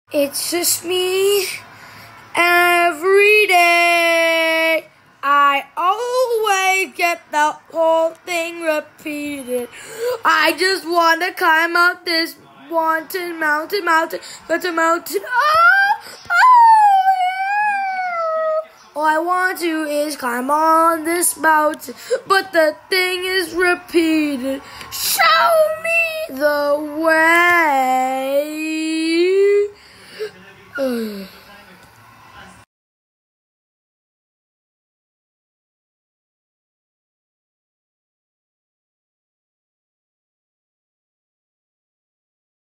It's just me every day. I always get the whole thing repeated. I just want to climb up this mountain, but the mountain, yeah. All I want to is climb on this mountain, but the thing is repeated. Show me the way.